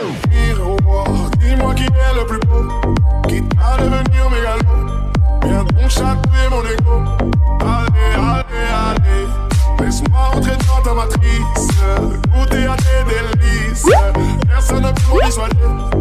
Miroir, dis-moi qui est le plus beau, quitte à devenir mégalo. Viens donc chatouiller mon ego. Allez, allez, allez, laisse-moi entrer dans ta matrice, goûter à tes délices. Personne ne peut m'en dissuader.